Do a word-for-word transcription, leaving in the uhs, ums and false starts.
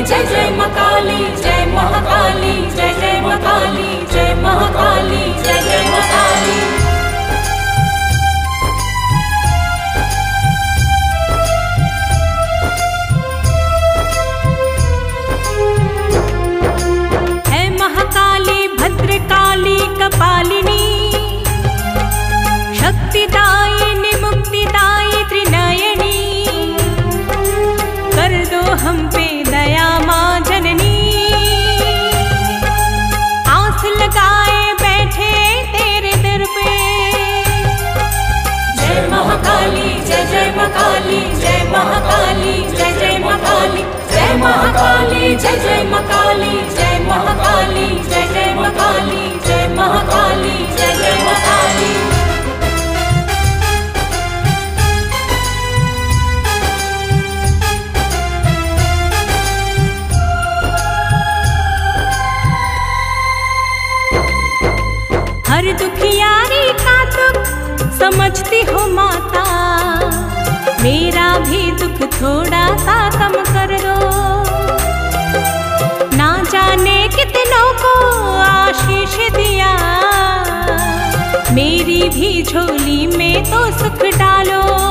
जय जय मां काली, जय महाकाली, जय जय मां काली, जय महाकाली, जय जय मां काली। है महाकाली भद्रकाली कपालिनी, शक्तिदायिनी मुक्तिदायी त्रिनयनी, कर दो हम पे दया माँ जननी। आस लगाए बैठे तेरे दर पे, जय महाकाली, जय जय महाकाली, जय महाकाली, जय जय महाकाली, जय महाकाली, जय जय महाकाली, जय महाकाली, जय जय महाकाली, जय महाकाली, जय जय महाकाली। हर दुखियारी का दुख समझती हो माता, मेरा भी दुख थोड़ा सा कम कर दो। ना जाने कितनों को आशीष दिया, मेरी भी झोली में तो सुख डालो।